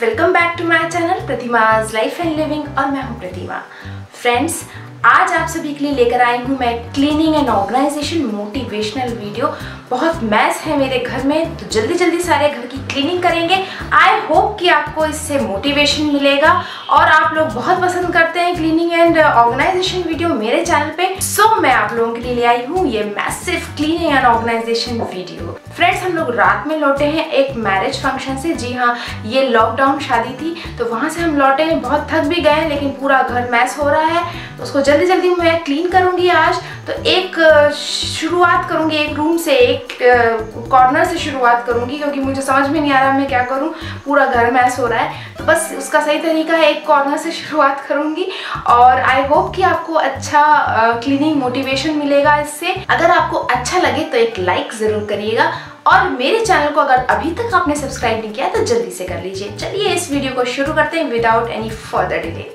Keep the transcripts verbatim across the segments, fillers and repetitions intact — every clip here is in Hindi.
Welcome back to my channel Pratima's life and living और मैं हूं प्रतिमा। फ्रेंड्स, आज आप सभी के लिए लेकर आई हूं मैं cleaning and organization motivational video. बहुत मैस है मेरे घर में, तो जल्दी जल्दी सारे घर की क्लीनिंग करेंगे। आई होप कि आपको इससे मोटिवेशन मिलेगा और आप लोग बहुत पसंद करते हैं क्लीनिंग एंड ऑर्गेनाइजेशन वीडियो मेरे चैनल पे। सो so, मैं आप लोगों के लिए ले आई हूँ ये massive cleaning and organization video. Friends, हम लोग रात में लौटे हैं एक मैरिज फंक्शन से। जी हाँ, ये लॉकडाउन शादी थी, तो वहाँ से हम लौटे हैं। बहुत थक भी गए, लेकिन पूरा घर मैस हो रहा है, तो उसको जल्दी जल्दी मैं क्लीन करूँगी आज। तो एक शुरुआत करूँगी एक रूम से, एक कॉर्नर से शुरुआत करूँगी, क्योंकि मुझे समझ में नहीं आ रहा मैं क्या करूँ, पूरा घर मैस हो रहा है। तो बस उसका सही तरीका है एक कॉर्नर से शुरुआत करूँगी और आई होप कि आपको अच्छा क्लीनिंग मोटिवेशन मिलेगा इससे। अगर आपको अच्छा लगे तो एक लाइक ज़रूर करिएगा और मेरे चैनल को अगर अभी तक आपने सब्सक्राइब नहीं किया तो जल्दी से कर लीजिए। चलिए इस वीडियो को शुरू करते हैं without any further delay.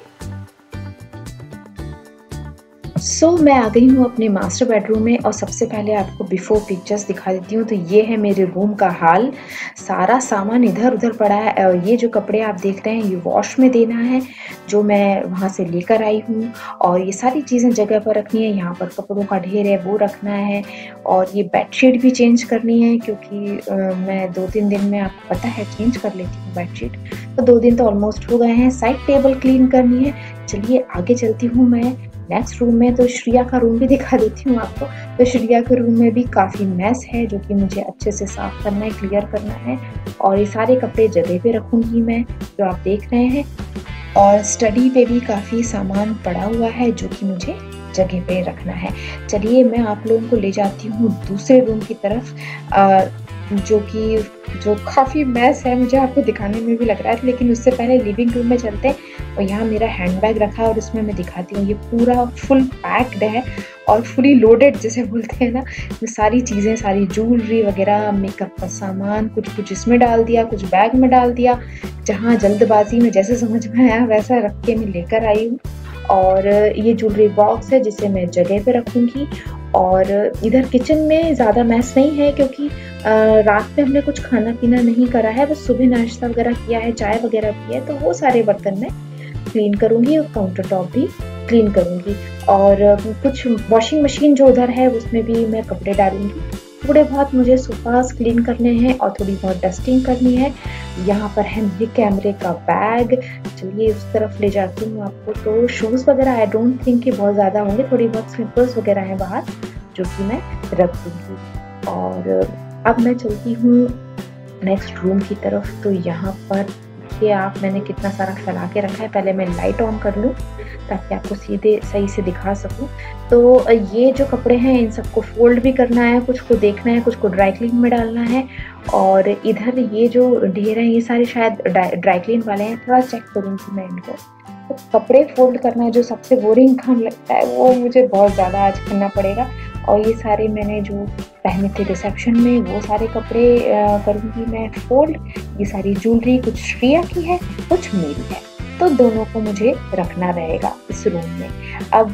So so, मैं आ गई हूँ अपने मास्टर बेडरूम में और सबसे पहले आपको बिफोर पिक्चर्स दिखा देती हूँ। तो ये है मेरे रूम का हाल। सारा सामान इधर उधर पड़ा है और ये जो कपड़े आप देख रहे हैं ये वॉश में देना है, जो मैं वहाँ से लेकर आई हूँ। और ये सारी चीज़ें जगह पर रखनी है। यहाँ पर कपड़ों का ढेर है, वो रखना है। और ये बेडशीट भी चेंज करनी है, क्योंकि आ, मैं दो तीन दिन में, आपको पता है, चेंज कर लेती हूँ बेडशीट। तो दो दिन तो ऑलमोस्ट हो गए हैं। साइड टेबल क्लीन करनी है। चलिए आगे चलती हूँ मैं नेक्स्ट रूम में। तो श्रिया का रूम भी दिखा देती हूँ आपको। तो श्रिया के रूम में भी काफ़ी मैस है, जो कि मुझे अच्छे से साफ करना है, क्लियर करना है। और ये सारे कपड़े जगह पे रखूँगी मैं, जो आप देख रहे हैं। और स्टडी पे भी काफ़ी सामान पड़ा हुआ है, जो कि मुझे जगह पे रखना है। चलिए मैं आप लोगों को ले जाती हूँ दूसरे रूम की तरफ, आ, जो कि जो काफ़ी मैस है, मुझे आपको दिखाने में भी लग रहा है। लेकिन उससे पहले लिविंग रूम में चलते हैं। और यहाँ मेरा हैंडबैग रखा है और इसमें मैं दिखाती हूँ। ये पूरा फुल पैक्ड है और फुली लोडेड जिसे बोलते हैं ना। मैं सारी चीज़ें, सारी ज्वेलरी वगैरह, मेकअप का सामान, कुछ कुछ इसमें डाल दिया, कुछ बैग में डाल दिया। जहाँ जल्दबाजी में जैसे समझ में आया वैसा रख के मैं लेकर आई हूँ। और ये ज्वेलरी बॉक्स है जिसे मैं जगह पे रखूँगी। और इधर किचन में ज़्यादा मैस नहीं है, क्योंकि रात में हमने कुछ खाना पीना नहीं करा है, बस सुबह नाश्ता वगैरह किया है, चाय वगैरह पी है। तो वो सारे बर्तन मैं क्लीन करूँगी और काउंटर टॉप भी क्लीन करूँगी। और कुछ वॉशिंग मशीन जो उधर है उसमें भी मैं कपड़े डालूँगी। थोड़े बहुत मुझे सोफास क्लीन करने हैं और थोड़ी बहुत डस्टिंग करनी है। यहाँ पर है मेरे कैमरे का बैग। चलिए उस तरफ ले जाती हूँ आपको। तो शूज़ वगैरह आई डोंट थिंक कि बहुत ज़्यादा होंगे, थोड़ी बहुत स्लीपर्स वगैरह हैं बाहर, जो कि मैं रख दूँगी। और अब मैं चलती हूँ नेक्स्ट रूम की तरफ। तो यहाँ पर ये आप, मैंने कितना सारा फैला के रखा है। पहले मैं लाइट ऑन कर लूँ ताकि आपको सीधे सही से दिखा सकूँ। तो ये जो कपड़े हैं इन सबको फोल्ड भी करना है, कुछ को देखना है, कुछ को ड्राई क्लीन में डालना है। और इधर ये जो ढेर हैं ये सारे शायद ड्राई क्लीन वाले हैं, थोड़ा चेक करूँगी मैं इनको। तो कपड़े फोल्ड करना जो सबसे बोरिंग काम लगता है, वो मुझे बहुत ज़्यादा आज करना पड़ेगा। और ये सारे मैंने जो पहने थे रिसेप्शन में, वो सारे कपड़े करूँगी मैं फोल्ड। ये सारी ज्वेलरी कुछ श्रिया की है, कुछ मेरी है, तो दोनों को मुझे रखना रहेगा इस रूम में। अब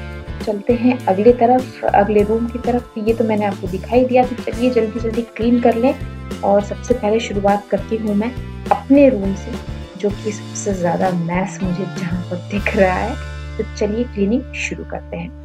चलते हैं अगले तरफ, अगले रूम की तरफ। ये तो मैंने आपको दिखाई दिया। तो चलिए जल्दी जल्दी क्लीन कर लें। और सबसे पहले शुरुआत करती हूँ मैं अपने रूम से, जो कि सबसे ज़्यादा मैस मुझे जहाँ पर दिख रहा है। तो चलिए क्लीनिंग शुरू करते हैं।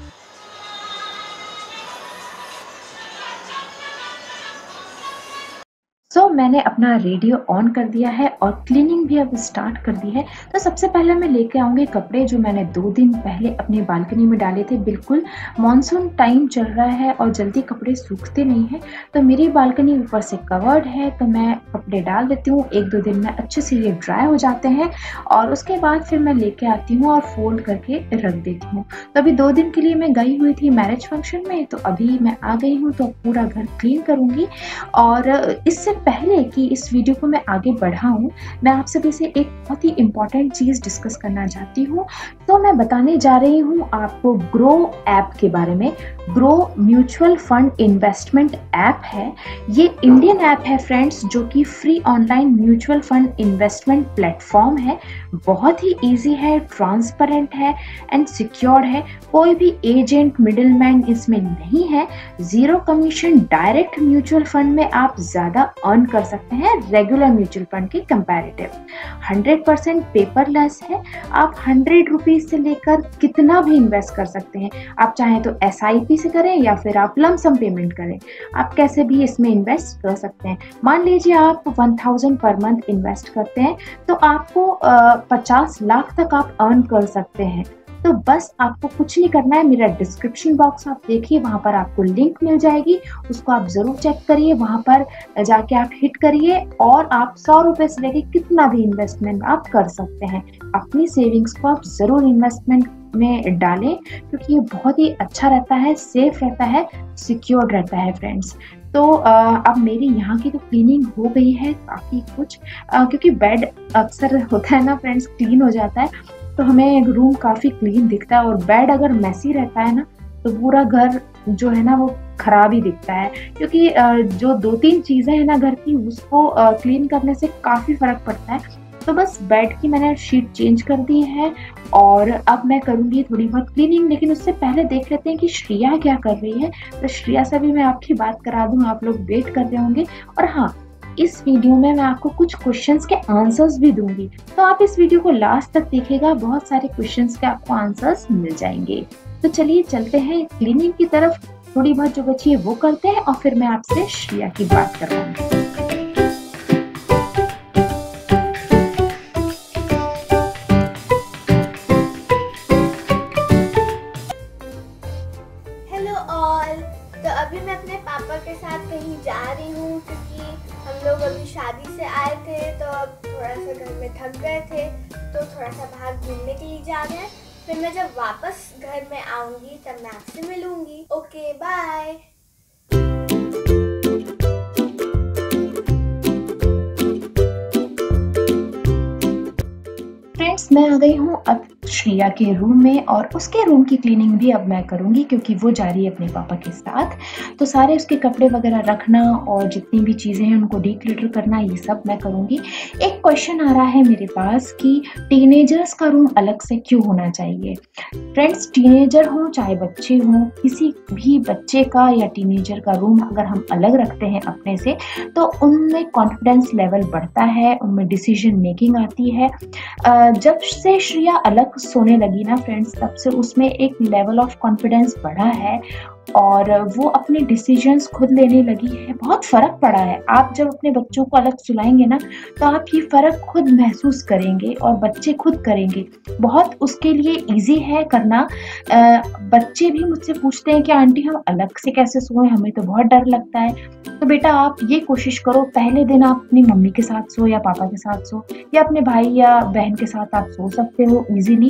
सो so, मैंने अपना रेडियो ऑन कर दिया है और क्लीनिंग भी अब स्टार्ट कर दी है। तो सबसे पहले मैं लेके आऊँगी कपड़े जो मैंने दो दिन पहले अपनी बालकनी में डाले थे। बिल्कुल मॉनसून टाइम चल रहा है और जल्दी कपड़े सूखते नहीं हैं, तो मेरी बालकनी ऊपर से कवर्ड है, तो मैं कपड़े डाल देती हूँ। एक दो दिन में अच्छे से ये ड्राई हो जाते हैं और उसके बाद फिर मैं लेके आती हूँ और फोल्ड करके रख देती हूँ। तो अभी दो दिन के लिए मैं गई हुई थी मैरिज फंक्शन में, तो अभी मैं आ गई हूँ, तो पूरा घर क्लीन करूँगी। और इससे पहले कि इस वीडियो को मैं आगे बढ़ाऊं, मैं आप सभी से एक बहुत ही इम्पॉर्टेंट चीज़ डिस्कस करना चाहती हूँ। तो मैं बताने जा रही हूँ आपको ग्रो ऐप के बारे में। Groww mutual fund investment app है। ये इंडियन ऐप है फ्रेंड्स, जो कि free online mutual fund investment platform है। बहुत ही इजी है, ट्रांसपेरेंट है एंड सिक्योर्ड है। कोई भी एजेंट, मिडिलमैन इसमें नहीं है। Zero commission, direct mutual fund में आप ज़्यादा अर्न कर कर सकते हैं रेगुलर म्यूचुअल फंड के कंपैरेटिव। हंड्रेड परसेंट पेपरलेस है, आप हंड्रेड रुपीज से लेकर कितना भी इन्वेस्ट कर सकते हैं। आप चाहें तो एस आई पी से करें या फिर आप लमसम पेमेंट करें, आप कैसे भी इसमें इन्वेस्ट कर सकते हैं। मान लीजिए आप one thousand per month invest करते हैं तो आपको पचास लाख तक आप अर्न कर सकते हैं। तो बस आपको कुछ नहीं करना है, मेरा डिस्क्रिप्शन बॉक्स आप देखिए, वहाँ पर आपको लिंक मिल जाएगी, उसको आप ज़रूर चेक करिए, वहाँ पर जाके आप हिट करिए और आप सौ रुपये से लेके कितना भी इन्वेस्टमेंट आप कर सकते हैं। अपनी सेविंग्स को आप ज़रूर इन्वेस्टमेंट में डालें क्योंकि ये बहुत ही अच्छा रहता है, सेफ रहता है, सिक्योर्ड रहता है फ्रेंड्स। तो आ, अब मेरी यहाँ की तो क्लीनिंग हो गई है काफ़ी कुछ, आ, क्योंकि बेड अक्सर होता है ना फ्रेंड्स, क्लीन हो जाता है तो हमें रूम काफ़ी क्लीन दिखता है, और बेड अगर मैसी रहता है ना तो पूरा घर जो है ना वो खराब ही दिखता है, क्योंकि जो दो तीन चीज़ें हैं ना घर की उसको क्लीन करने से काफ़ी फ़र्क पड़ता है। तो बस बेड की मैंने शीट चेंज कर दी है और अब मैं करूँगी थोड़ी बहुत क्लीनिंग, लेकिन उससे पहले देख लेते हैं कि श्रेया क्या कर रही है। तो श्रेया से भी मैं आपकी बात करा दूँ, आप लोग वेट कर रहे होंगे। और हाँ, इस वीडियो में मैं आपको कुछ क्वेश्चंस के आंसर्स भी दूंगी, तो आप इस वीडियो को लास्ट तक देखिएगा, बहुत सारे क्वेश्चंस के आपको आंसर्स मिल जाएंगे। तो चलिए चलते हैं क्लीनिंग की तरफ, थोड़ी बहुत जो बची है वो करते हैं और फिर मैं आपसे श्रेया की बात करवाऊंगी। हेलो ऑल, तो अभी मैं अपने पापा के साथ कहीं जा रही हूँ क्योंकि हम लोग अभी शादी से आए थे तो अब थोड़ा सा घर में थक गए थे, तो थोड़ा सा बाहर घूमने के लिए जा रहे हैं। फिर मैं जब वापस घर में आऊँगी तब मैं आपसे मिलूँगी। Okay bye. फ्रेंड्स, मैं आ गई हूँ अब श्रेया के रूम में और उसके रूम की क्लीनिंग भी अब मैं करूँगी क्योंकि वो जा रही है अपने पापा के साथ। तो सारे उसके कपड़े वगैरह रखना और जितनी भी चीज़ें हैं उनको डीक्लटर करना, ये सब मैं करूँगी। एक क्वेश्चन आ रहा है मेरे पास कि टीनेजर्स का रूम अलग से क्यों होना चाहिए। फ्रेंड्स, टीनेजर हो चाहे बच्चे हों, किसी भी बच्चे का या टीनेजर का रूम अगर हम अलग रखते हैं अपने से तो उनमें कॉन्फिडेंस लेवल बढ़ता है, उनमें डिसीजन मेकिंग आती है। जब से श्रेया अलग सोने लगी ना फ्रेंड्स, तब से उसमें एक लेवल ऑफ कॉन्फिडेंस बढ़ा है और वो अपने डिसीजंस खुद लेने लगी है। बहुत फ़र्क पड़ा है। आप जब अपने बच्चों को अलग सुलाएंगे ना तो आप ये फ़र्क खुद महसूस करेंगे और बच्चे खुद करेंगे। बहुत उसके लिए इजी है करना। आ, बच्चे भी मुझसे पूछते हैं कि आंटी हम अलग से कैसे सोएं, हमें तो बहुत डर लगता है। तो बेटा आप ये कोशिश करो, पहले दिन आप अपनी मम्मी के साथ सो या पापा के साथ सो या अपने भाई या बहन के साथ आप सो सकते हो इजीली।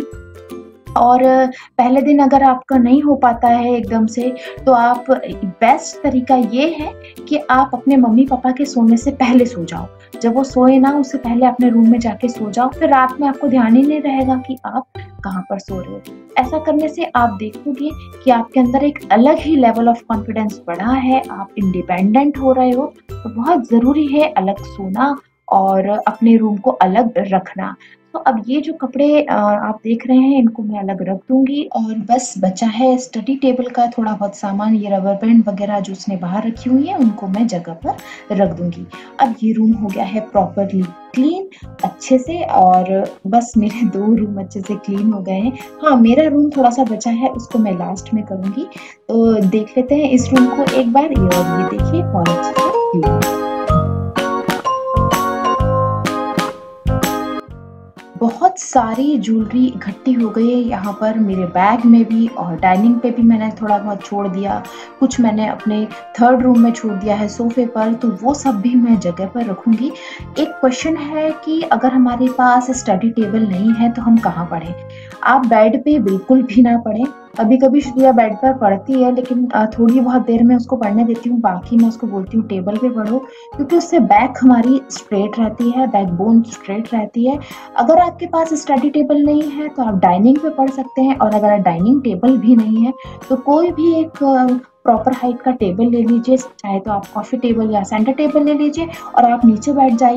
और पहले दिन अगर आपका नहीं हो पाता है एकदम से तो आप बेस्ट तरीका ये है कि आप अपने मम्मी पापा के सोने से पहले सो जाओ। जब वो सोए ना उससे पहले अपने रूम में जाके सो जाओ, फिर रात में आपको ध्यान ही नहीं रहेगा कि आप कहाँ पर सो रहे हो। ऐसा करने से आप देखोगे कि आपके अंदर एक अलग ही लेवल ऑफ कॉन्फिडेंस बढ़ा है, आप इंडिपेंडेंट हो रहे हो। तो बहुत ज़रूरी है अलग सोना और अपने रूम को अलग रखना। तो अब ये जो कपड़े आप देख रहे हैं इनको मैं अलग रख दूंगी और बस बचा है स्टडी टेबल का थोड़ा बहुत सामान, ये रबर बैंड वगैरह जो उसने बाहर रखी हुई है उनको मैं जगह पर रख दूंगी। अब ये रूम हो गया है प्रॉपरली क्लीन अच्छे से और बस मेरे दो रूम अच्छे से क्लीन हो गए हैं। हाँ, मेरा रूम थोड़ा सा बचा है, उसको मैं लास्ट में करूंगी। तो देख लेते हैं इस रूम को एक बार। ये और ये देखिए बहुत अच्छे से क्लीन। बहुत सारी ज्वेलरी इकट्ठी हो गई है यहाँ पर, मेरे बैग में भी और डाइनिंग पे भी मैंने थोड़ा बहुत छोड़ दिया, कुछ मैंने अपने थर्ड रूम में छोड़ दिया है सोफे पर, तो वो सब भी मैं जगह पर रखूँगी। एक क्वेश्चन है कि अगर हमारे पास स्टडी टेबल नहीं है तो हम कहाँ पढ़ें। आप बेड पे बिल्कुल भी ना पढ़ें। कभी कभी श्रेया बेड पर पढ़ती है लेकिन थोड़ी बहुत देर में उसको पढ़ने देती हूँ, बाकी मैं उसको बोलती हूँ टेबल पे पढ़ो, क्योंकि उससे बैक हमारी स्ट्रेट रहती है, बैकबोन स्ट्रेट रहती है। अगर आपके पास स्टडी टेबल नहीं है तो आप डाइनिंग पे पढ़ सकते हैं, और अगर डाइनिंग टेबल भी नहीं है तो कोई भी एक प्रॉपर हाइट का टेबल ले लीजिए, चाहे तो आप कॉफ़ी टेबल या सेंटर टेबल ले लीजिए और आप नीचे बैठ जाइए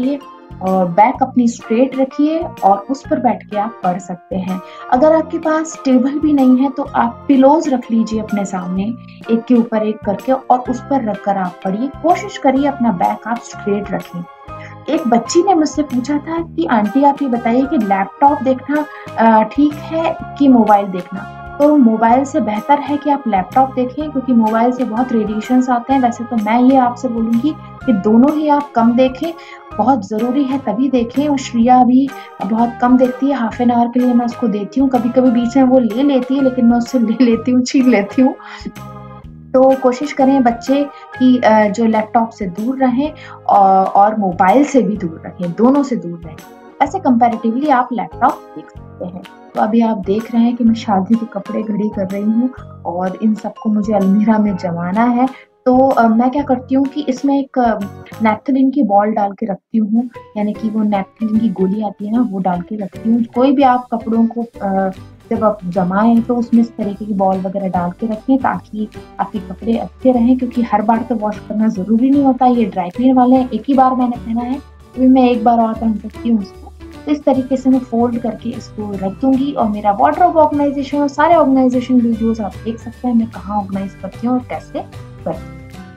और बैक अपनी स्ट्रेट रखिए और उस पर बैठ के आप पढ़ सकते हैं। अगर आपके पास टेबल भी नहीं है तो आप पिलोज रख लीजिए अपने सामने, एक के ऊपर एक करके, और उस पर रखकर आप पढ़िए। कोशिश करिए अपना बैक आप स्ट्रेट रखें। एक बच्ची ने मुझसे पूछा था कि आंटी आप ये बताइए कि लैपटॉप देखना ठीक है कि मोबाइल देखना। तो मोबाइल से बेहतर है कि आप लैपटॉप देखें, क्योंकि मोबाइल से बहुत रेडिएशंस आते हैं। वैसे तो मैं ये आपसे बोलूँगी कि दोनों ही आप कम देखें, बहुत ज़रूरी है तभी देखें। और श्रिया भी बहुत कम देखती है, हाफ एन आवर के लिए मैं उसको देती हूँ। कभी कभी बीच में वो ले लेती है, लेकिन मैं उससे ले लेती हूँ, छीन लेती हूँ। तो कोशिश करें बच्चे कि जो लैपटॉप से दूर रहें और मोबाइल से भी दूर रहें, दोनों से दूर रहें। ऐसे कंपैरेटिवली आप लैपटॉप देख सकते हैं। तो अभी आप देख रहे हैं कि मैं शादी के कपड़े घड़ी कर रही हूँ और इन सबको मुझे अलमीरा में जमाना है। तो uh, मैं क्या करती हूँ कि इसमें एक नैप्थलिन की बॉल डाल के रखती हूँ, यानी कि वो नैप्थलिन की गोली आती है ना, वो डाल के रखती हूँ। कोई भी आप कपड़ों को uh, जब आप जमाएं तो उसमें इस तरीके की बॉल वगैरह डाल के रखें ताकि आपके कपड़े अच्छे रहें, क्योंकि हर बार तो वॉश करना ज़रूरी नहीं होता। ये ड्राई क्लीन वाले हैं, एक ही बार मैंने पहना है, तो मैं एक बार और पहन सकती हूँ उसको। तो इस तरीके से मैं फोल्ड करके इसको रख दूंगी। और मेरा वार्डरोब ऑर्गेनाइजेशन और सारे ऑर्गेनाइजेशन वीडियोस आप देख सकते हैं, मैं कहाँ ऑर्गेनाइज करती हूँ और कैसे करती हूँ।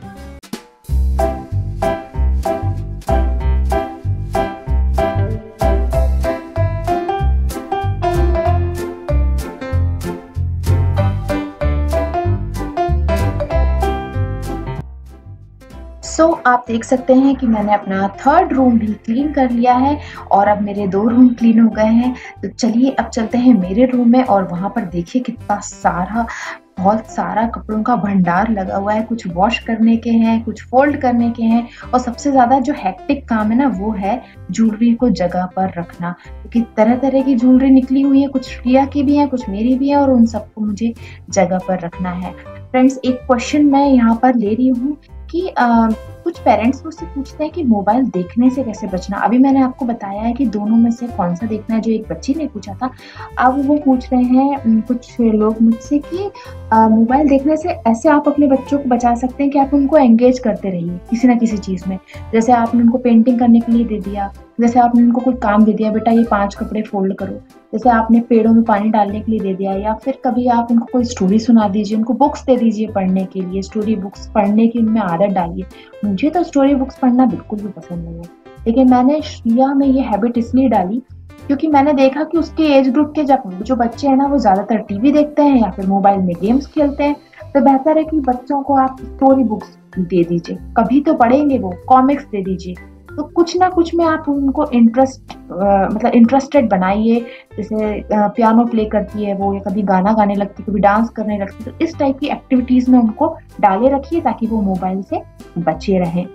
सो so, आप देख सकते हैं कि मैंने अपना थर्ड रूम भी क्लीन कर लिया है और अब मेरे दो रूम क्लीन हो गए हैं। तो चलिए अब चलते हैं मेरे रूम में और वहाँ पर देखिए कितना सारा बहुत सारा कपड़ों का भंडार लगा हुआ है। कुछ वॉश करने के हैं, कुछ फोल्ड करने के हैं, और सबसे ज़्यादा जो हेक्टिक काम है ना वो है ज्वेलरी को जगह पर रखना, क्योंकि तरह तरह की ज्वेलरी निकली हुई है, कुछ श्रिया की भी है, कुछ मेरी भी है, और उन सबको मुझे जगह पर रखना है। फ्रेंड्स, एक क्वेश्चन मैं यहाँ पर ले रही हूँ कि आ, कुछ पेरेंट्स मुझसे पूछते हैं कि मोबाइल देखने से कैसे बचना। अभी मैंने आपको बताया है कि दोनों में से कौन सा देखना है, जो एक बच्ची ने पूछा था। अब वो पूछ रहे हैं कुछ लोग मुझसे कि मोबाइल देखने से ऐसे आप अपने बच्चों को बचा सकते हैं कि आप उनको एंगेज करते रहिए किसी ना किसी चीज़ में। जैसे आपने उनको पेंटिंग करने के लिए दे दिया, जैसे आपने उनको कोई काम दे दिया, बेटा ये पांच कपड़े फोल्ड करो, जैसे आपने पेड़ों में पानी डालने के लिए दे दिया, या फिर कभी आप उनको कोई स्टोरी सुना दीजिए, उनको बुक्स दे दीजिए पढ़ने के लिए। स्टोरी बुक्स पढ़ने की उनमें आदत डालिए। मुझे तो स्टोरी बुक्स पढ़ना बिल्कुल भी पसंद नहीं है, लेकिन मैंने श्रिया में ये हैबिट इसलिए डाली क्योंकि मैंने देखा कि उसके एज ग्रुप के जब जो बच्चे हैं ना वो ज़्यादातर टीवी देखते हैं या फिर मोबाइल में गेम्स खेलते हैं। तो बेहतर है कि बच्चों को आप स्टोरी बुक्स दे दीजिए, कभी तो पढ़ेंगे वो, कॉमिक्स दे दीजिए। तो कुछ ना कुछ में आप उनको इंटरेस्ट मतलब इंटरेस्टेड बनाइए। जैसे पियानो प्ले करती है वो, या कभी गाना गाने लगती है, कभी डांस करने लगती है, तो इस टाइप की एक्टिविटीज़ में उनको डाले रखिए ताकि वो मोबाइल से बचे रहें।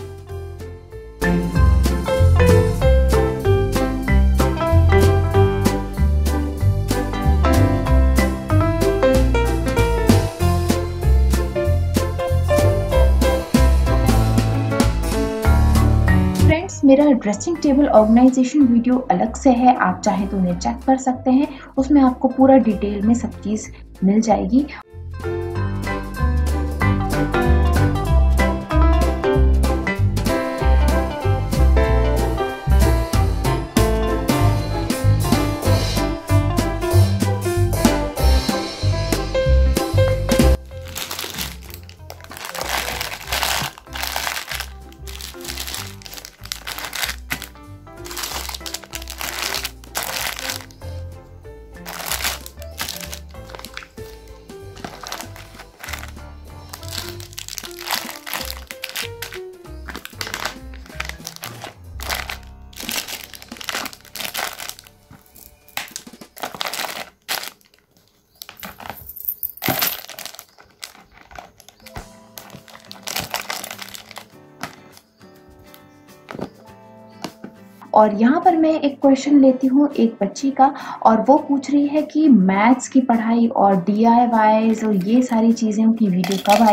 मेरा ड्रेसिंग टेबल ऑर्गेनाइजेशन वीडियो अलग से है, आप चाहे तो उन्हें चेक कर सकते हैं, उसमें आपको पूरा डिटेल में सब चीज़ मिल जाएगी। और यहाँ पर मैं एक क्वेश्चन लेती हूँ एक बच्ची का, और वो पूछ रही है कि मैथ्स की पढ़ाई और डी आई वाईज और ये सारी चीज़ों की वीडियो कब आएगी।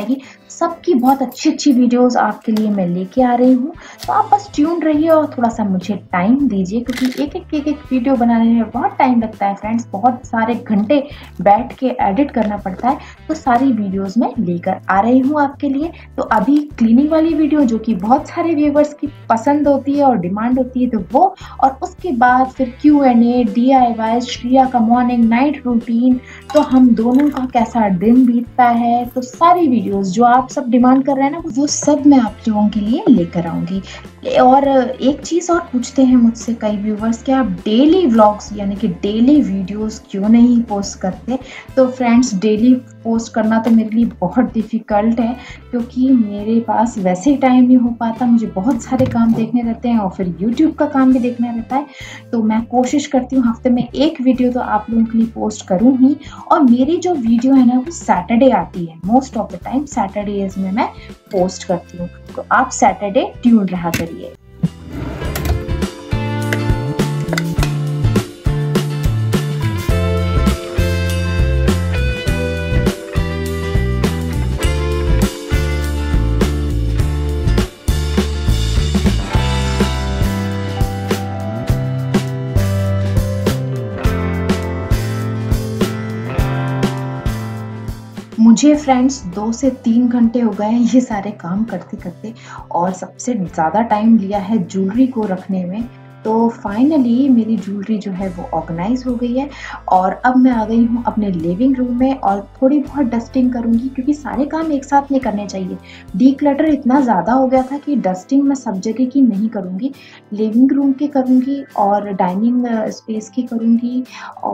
सबकी बहुत अच्छी अच्छी वीडियोस आपके लिए मैं लेके आ रही हूँ। तो आप बस ट्यून रहिए और थोड़ा सा मुझे टाइम दीजिए, क्योंकि एक एक एक एक वीडियो बनाने में बहुत टाइम लगता है फ्रेंड्स, बहुत सारे घंटे बैठ के एडिट करना पड़ता है। तो सारी वीडियोस मैं लेकर आ रही हूँ आपके लिए। तो अभी क्लीनिंग वाली वीडियो जो कि बहुत सारे व्यूवर्स की पसंद होती है और डिमांड होती है, तो वो, और उसके बाद फिर Q and A, D I Y, Shriya का मॉर्निंग नाइट रूटीन, तो हम दोनों का कैसा दिन बीतता है, तो सारी वीडियोस जो आप सब डिमांड कर रहे हैं ना, वो सब मैं आप लोगों के लिए लेकर आऊंगी। और एक चीज और पूछते हैं मुझसे कई व्यूवर्स कि आप डेली व्लॉग्स यानी कि डेली वीडियोस क्यों नहीं पोस्ट करते। तो फ्रेंड्स, डेली पोस्ट करना तो मेरे लिए बहुत डिफिकल्ट है, क्योंकि मेरे पास वैसे ही टाइम नहीं हो पाता, मुझे बहुत सारे काम देखने रहते हैं और फिर यूट्यूब का काम भी देखना रहता है। तो मैं कोशिश करती हूँ हफ्ते में एक वीडियो तो आप लोगों के लिए पोस्ट करूँ ही। और मेरी जो वीडियो है ना, वो सैटरडे आती है, most of the time Saturdays में मैं पोस्ट करती हूँ। तो आप सैटरडे ट्यून रहा करिए। मुझे फ्रेंड्स दो से तीन घंटे हो गए हैं ये सारे काम करते करते, और सबसे ज़्यादा टाइम लिया है ज्वेलरी को रखने में। तो फाइनली मेरी ज्वेलरी जो है वो ऑर्गेनाइज हो गई है, और अब मैं आ गई हूँ अपने लिविंग रूम में और थोड़ी बहुत डस्टिंग करूँगी, क्योंकि सारे काम एक साथ नहीं करने चाहिए। डी क्लटर इतना ज़्यादा हो गया था कि डस्टिंग मैं सब जगह की नहीं करूँगी, लिविंग रूम की करूँगी और डाइनिंग स्पेस की करूँगी,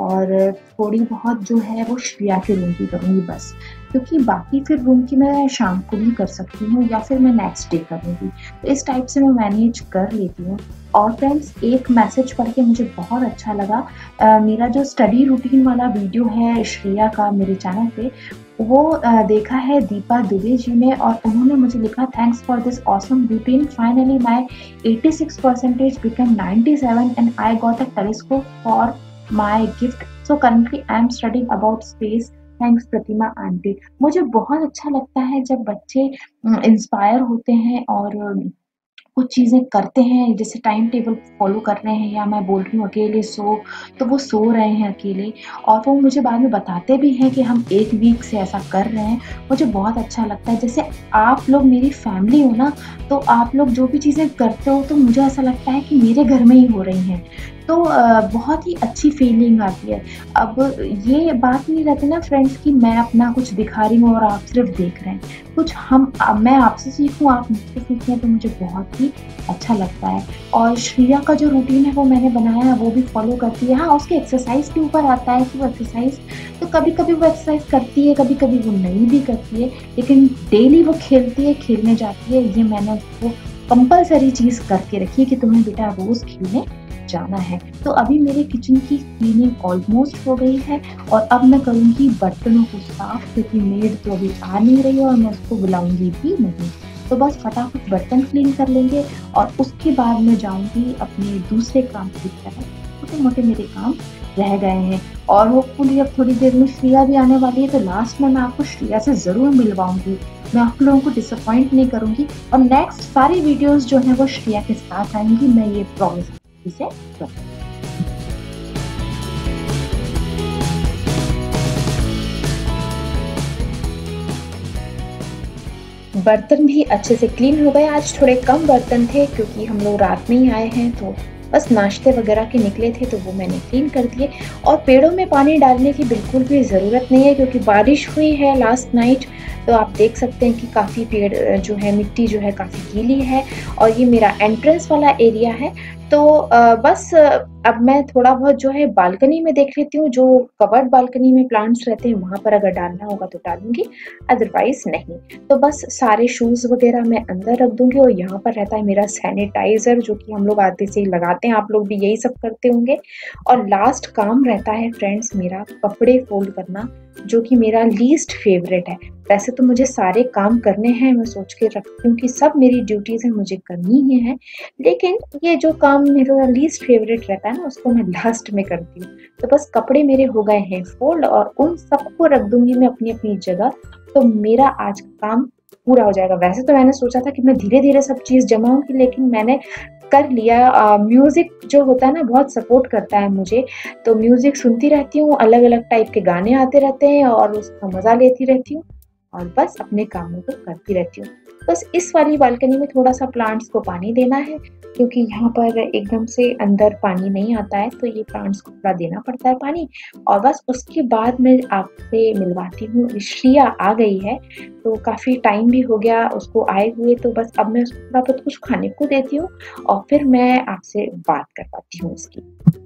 और थोड़ी बहुत जो है वो श्रिया के रूम की करूँगी बस, क्योंकि बाकी फिर रूम की मैं शाम को भी कर सकती हूँ या फिर मैं नेक्स्ट डे करूँगी। तो इस टाइप से मैं मैनेज कर लेती हूँ। और फ्रेंड्स, एक मैसेज पढ़ के मुझे बहुत अच्छा लगा। आ, मेरा जो स्टडी रूटीन वाला वीडियो है श्रिया का मेरे चैनल पे, वो आ, देखा है दीपा दुबे जी ने, और उन्होंने मुझे लिखा, thanks for this awesome routine, finally my eighty six percentage become ninety seven and I got a telescope for my gift, so currently I am studying about space, thanks Pratima aunty. मुझे बहुत अच्छा लगता है जब बच्चे इंस्पायर होते हैं और कुछ चीज़ें करते हैं, जैसे टाइम टेबल फॉलो कर रहे हैं, या मैं बोल रही हूँ अकेले सो, तो वो सो रहे हैं अकेले, और वो मुझे बाद में बताते भी हैं कि हम एक वीक से ऐसा कर रहे हैं। मुझे बहुत अच्छा लगता है। जैसे आप लोग मेरी फैमिली हो ना, तो आप लोग जो भी चीज़ें करते हो तो मुझे ऐसा लगता है कि मेरे घर में ही हो रही हैं, तो बहुत ही अच्छी फीलिंग आती है। अब ये बात नहीं रहती ना फ्रेंड्स कि मैं अपना कुछ दिखा रही हूँ और आप सिर्फ देख रहे हैं, कुछ हम मैं आपसे सीखूँ, आप मुझसे सीखते हैं, तो मुझे बहुत ही अच्छा लगता है। और श्रिया का जो रूटीन है वो मैंने बनाया है, वो भी फॉलो करती है। हाँ, उसके एक्सरसाइज के ऊपर आता है कि वो एक्सरसाइज, तो कभी कभी वो एक्सरसाइज करती है, कभी कभी वो नहीं भी करती है, लेकिन डेली वो खेलती है, खेलने जाती है। ये मैंने उसको कंपलसरी चीज़ करके रखी है कि तुम्हें बेटा रोज़ खेलने जाना है। तो अभी मेरे किचन की क्लीनिंग ऑलमोस्ट हो गई है, और अब मैं करूँगी बर्तनों को साफ, क्योंकि मेड तो अभी आ नहीं रही है और मैं उसको बुलाऊंगी भी नहीं। तो बस फटाफट बर्तन क्लीन कर लेंगे और उसके बाद मैं जाऊंगी अपने दूसरे काम की तरफ। छोटे मोटे मेरे काम रह गए हैं, और होपफुली अब थोड़ी देर में श्रिया भी आने वाली है, तो लास्ट में मैं आपको श्रिया से ज़रूर मिलवाऊंगी। मैं आप लोगों को डिसअपॉइंट नहीं करूंगी, और नेक्स्ट सारी वीडियोस जो है वो श्रिया के साथ आएंगी, मैं ये प्रॉमिस से करती हूँ। बर्तन भी अच्छे से क्लीन हो गए। आज थोड़े कम बर्तन थे क्योंकि हम लोग रात में ही आए हैं, तो बस नाश्ते वगैरह के निकले थे, तो वो मैंने क्लीन कर दिए। और पेड़ों में पानी डालने की बिल्कुल भी ज़रूरत नहीं है, क्योंकि बारिश हुई है लास्ट नाइट, तो आप देख सकते हैं कि काफ़ी पेड़ जो है, मिट्टी जो है काफ़ी गीली है। और ये मेरा एंट्रेंस वाला एरिया है, तो बस अब मैं थोड़ा बहुत जो है बालकनी में देख लेती हूँ, जो कवर्ड बालकनी में प्लांट्स रहते हैं वहाँ पर अगर डालना होगा तो डालूंगी, अदरवाइज नहीं। तो बस सारे शूज़ वगैरह मैं अंदर रख दूंगी, और यहाँ पर रहता है मेरा सैनिटाइज़र, जो कि हम लोग आधे से ही लगाते हैं, आप लोग भी यही सब करते होंगे। और लास्ट काम रहता है फ्रेंड्स मेरा कपड़े फोल्ड करना, जो कि मेरा लीस्ट फेवरेट है। वैसे तो मुझे सारे काम करने हैं, मैं सोच के रखती हूँ कि सब मेरी ड्यूटीज़ हैं, मुझे करनी ही है, लेकिन ये जो काम मेरा लीस्ट फेवरेट रहता है ना, उसको मैं लास्ट में करती हूँ। तो बस कपड़े मेरे हो गए हैं फोल्ड, और उन सबको रख दूंगी मैं अपनी अपनी जगह। तो मेरा आज का काम पूरा हो जाएगा। वैसे तो मैंने सोचा था कि मैं धीरे धीरे सब चीज़ जमाऊंगी, लेकिन मैंने कर लिया। म्यूज़िक जो होता है ना बहुत सपोर्ट करता है मुझे, तो म्यूज़िक सुनती रहती हूँ, अलग अलग टाइप के गाने आते रहते हैं और उसका मज़ा लेती रहती हूँ और बस अपने कामों को करती रहती हूँ। बस इस वाली बालकनी में थोड़ा सा प्लांट्स को पानी देना है, क्योंकि यहाँ पर एकदम से अंदर पानी नहीं आता है, तो ये प्लांट्स को थोड़ा देना पड़ता है पानी। और बस उसके बाद मैं आपसे मिलवाती हूँ। श्रिया आ गई है, तो काफ़ी टाइम भी हो गया उसको आए हुए, तो बस अब मैं उसको थोड़ा बहुत कुछ खाने को देती हूँ और फिर मैं आपसे बात करवाती हूँ उसकी।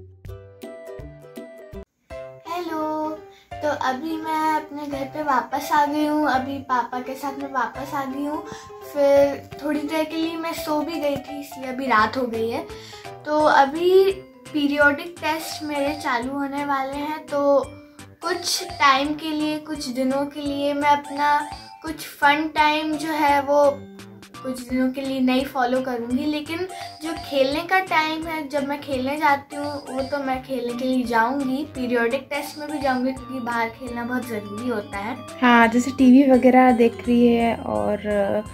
हेलो, तो अभी मैं अपने घर पे वापस आ गई हूँ। अभी पापा के साथ मैं वापस आ गई हूँ। फिर थोड़ी देर के लिए मैं सो भी गई थी, इसलिए अभी रात हो गई है। तो अभी पीरियोडिक टेस्ट मेरे चालू होने वाले हैं, तो कुछ टाइम के लिए, कुछ दिनों के लिए मैं अपना कुछ फन टाइम जो है वो कुछ दिनों के लिए नहीं फॉलो करूँगी, लेकिन जो खेलने का टाइम है, जब मैं खेलने जाती हूँ वो तो मैं खेलने के लिए जाऊँगी। पीरियोडिक टेस्ट में भी जाऊँगी, क्योंकि बाहर खेलना बहुत ज़रूरी होता है। हाँ, जैसे टीवी वगैरह देख रही है और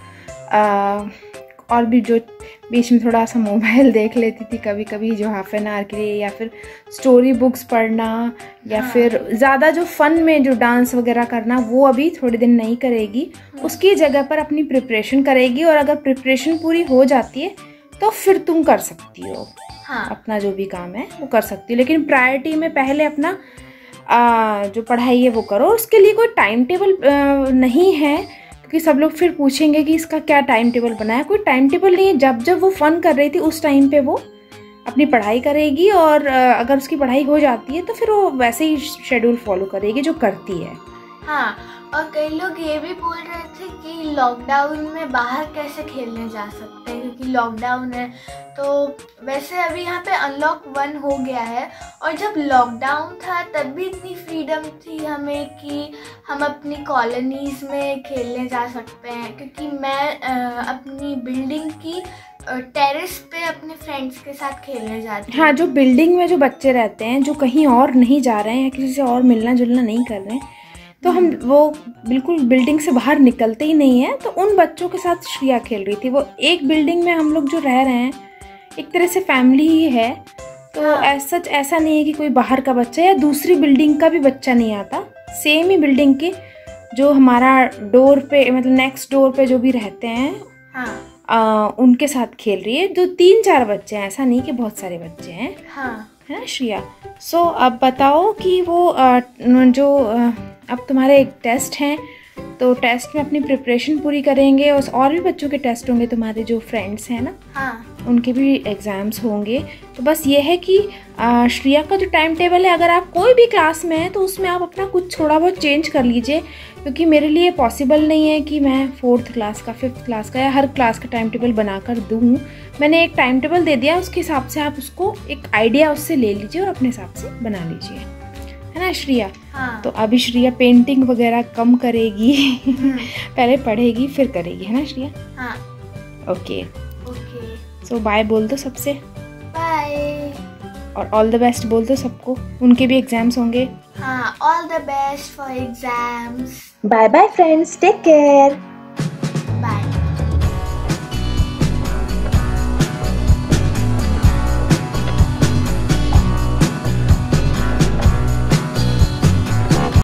आ, और भी जो बीच में थोड़ा सा मोबाइल देख लेती थी कभी कभी, जो हाफ एन आवर के लिए, या फिर स्टोरी बुक्स पढ़ना, या हाँ। फिर ज़्यादा जो फन में जो डांस वगैरह करना, वो अभी थोड़े दिन नहीं करेगी। उसकी जगह पर अपनी प्रिपरेशन करेगी, और अगर प्रिपरेशन पूरी हो जाती है तो फिर तुम कर सकती हो। हाँ। अपना जो भी काम है वो कर सकती हो, लेकिन प्रायोरिटी में पहले अपना आ, जो पढ़ाई है वो करो। उसके लिए कोई टाइम टेबल नहीं है, क्योंकि सब लोग फिर पूछेंगे कि इसका क्या टाइम टेबल बनाया। कोई टाइम टेबल नहीं है। जब जब वो फन कर रही थी उस टाइम पे वो अपनी पढ़ाई करेगी, और अगर उसकी पढ़ाई हो जाती है तो फिर वो वैसे ही शेड्यूल फॉलो करेगी जो करती है। हाँ, और कई लोग ये भी बोल रहे थे कि लॉकडाउन में बाहर कैसे खेलने जा सकते हैं, क्योंकि लॉकडाउन है। तो वैसे अभी यहाँ पे अनलॉक वन हो गया है, और जब लॉकडाउन था तब भी इतनी फ्रीडम थी हमें कि हम अपनी कॉलोनीज़ में खेलने जा सकते हैं। क्योंकि मैं आ, अपनी बिल्डिंग की टेरेस पे अपने फ्रेंड्स के साथ खेलने जाती हूँ। हाँ, जो बिल्डिंग में जो बच्चे रहते हैं, जो कहीं और नहीं जा रहे हैं या किसी से और मिलना जुलना नहीं कर रहे हैं, तो हम वो बिल्कुल बिल्डिंग से बाहर निकलते ही नहीं है। तो उन बच्चों के साथ श्रिया खेल रही थी। वो एक बिल्डिंग में हम लोग जो रह रहे हैं, एक तरह से फैमिली ही है। तो ऐसा ऐसा नहीं है कि कोई बाहर का बच्चा या दूसरी बिल्डिंग का भी बच्चा नहीं आता। सेम ही बिल्डिंग के जो हमारा डोर पे, मतलब नेक्स्ट डोर पे जो भी रहते हैं, हाँ। आ, उनके साथ खेल रही है। जो तीन चार बच्चे हैं, ऐसा नहीं कि बहुत सारे बच्चे हैं। हाँ, है ना श्रिया? सो so, अब बताओ कि वो आ, जो आ, अब तुम्हारे एक टेस्ट हैं, तो टेस्ट में अपनी प्रिपरेशन पूरी करेंगे। और और भी बच्चों के टेस्ट होंगे, तुम्हारे जो फ्रेंड्स हैं ना, हाँ, उनके भी एग्ज़ाम्स होंगे। तो बस ये है कि आ, श्रिया का जो टाइम टेबल है, अगर आप कोई भी क्लास में हैं तो उसमें आप अपना कुछ थोड़ा बहुत चेंज कर लीजिए, क्योंकि मेरे लिए पॉसिबल नहीं है कि मैं फोर्थ क्लास का, फिफ्थ क्लास का या हर क्लास का टाइम टेबल बनाकर दूँ। मैंने एक टाइम टेबल दे दिया, उसके हिसाब से आप उसको एक आइडिया उससे ले लीजिए और अपने हिसाब से बना लीजिए, है ना श्रिया? हाँ। तो अभी श्रिया पेंटिंग वगैरह कम करेगी। पहले पढ़ेगी फिर करेगी, है ना श्रिया? हाँ। Okay okay. सो बाय बोल दो सबसे। बाय। और ऑल द बेस्ट बोल दो सबको, उनके भी एग्जाम्स होंगे। हाँ, all the best for exams. Bye bye friends, take care.